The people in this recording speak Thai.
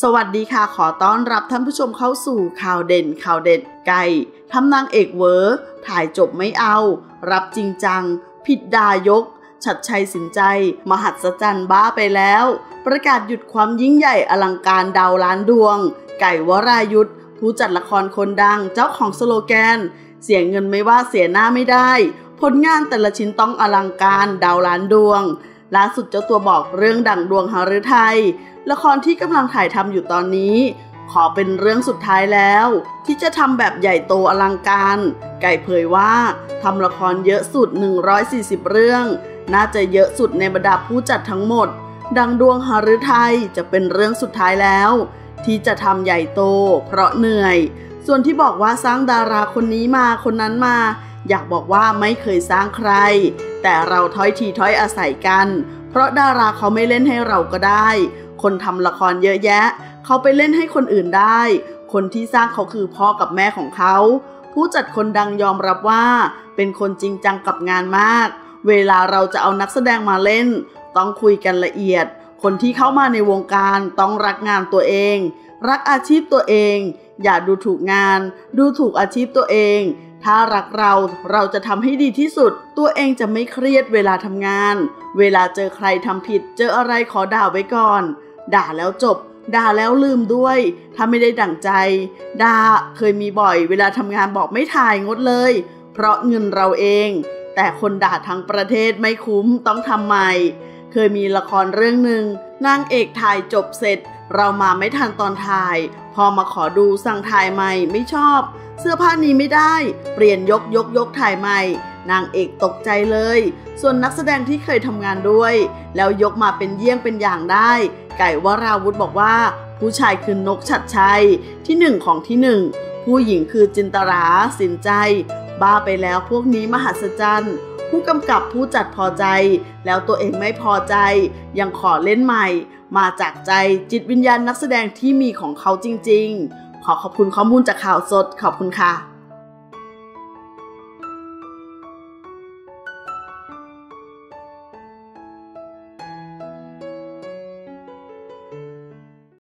สวัสดีค่ะขอต้อนรับท่านผู้ชมเข้าสู่ข่าวเด่นข่าวเด็ดไก่ทำนางเอกเวอร์ถ่ายจบไม่เอารับจริงจังผิดดายกชัดชัยสินใจมหัศจรรย์บ้าไปแล้วประกาศหยุดความยิ่งใหญ่อลังการดาวล้านดวงไก่วรายุทธผู้จัดละครคนดังเจ้าของสโลแกนเสียเงินไม่ว่าเสียหน้าไม่ได้ผลงานแต่ละชิ้นต้องอลังการดาวล้านดวงล่าสุดเจ้าตัวบอกเรื่องดั่งดวงหฤทัยละครที่กำลังถ่ายทำอยู่ตอนนี้ขอเป็นเรื่องสุดท้ายแล้วที่จะทำแบบใหญ่โตอลังการไก่เผยว่าทำละครเยอะสุด140เรื่องน่าจะเยอะสุดในบรรดาผู้จัดทั้งหมดดังดวงหฤทัยจะเป็นเรื่องสุดท้ายแล้วที่จะทำใหญ่โตเพราะเหนื่อยส่วนที่บอกว่าสร้างดาราคนนี้มาคนนั้นมาอยากบอกว่าไม่เคยสร้างใครแต่เราถ้อยทีถ้อยอาศัยกันเพราะดาราเขาไม่เล่นให้เราก็ได้คนทำละครเยอะแยะเขาไปเล่นให้คนอื่นได้คนที่สร้างเขาคือพ่อกับแม่ของเขาผู้จัดคนดังยอมรับว่าเป็นคนจริงจังกับงานมากเวลาเราจะเอานักแสดงมาเล่นต้องคุยกันละเอียดคนที่เข้ามาในวงการต้องรักงานตัวเองรักอาชีพตัวเองอย่าดูถูกงานดูถูกอาชีพตัวเองถ้ารักเราจะทำให้ดีที่สุดตัวเองจะไม่เครียดเวลาทำงานเวลาเจอใครทำผิดเจออะไรขอด่าไว้ก่อนด่าแล้วจบด่าแล้วลืมด้วยถ้าไม่ได้ดั่งใจด่าเคยมีบ่อยเวลาทำงานบอกไม่ถ่ายงดเลยเพราะเงินเราเองแต่คนด่าทั้งประเทศไม่คุ้มต้องทำใหม่เคยมีละครเรื่องหนึ่งนางเอกถ่ายจบเสร็จเรามาไม่ทันตอนถ่ายพอมาขอดูสั่งถ่ายใหม่ไม่ชอบเสื้อผ้านี้ไม่ได้เปลี่ยนยกถ่ายใหม่นางเอกตกใจเลยส่วนนักแสดงที่เคยทำงานด้วยแล้วยกมาเป็นเยี่ยงเป็นอย่างได้ไก่วราวุธบอกว่าผู้ชายคือนกชัดชัยที่หนึ่งของที่หนึ่งผู้หญิงคือจินตราสินใจบ้าไปแล้วพวกนี้มหัศจรรย์ผู้กำกับผู้จัดพอใจแล้วตัวเองไม่พอใจยังขอเล่นใหม่มาจากใจจิตวิญญาณนักแสดงที่มีของเขาจริงๆขอบคุณข้อมูลจากข่าวสดขอบคุณค่ะ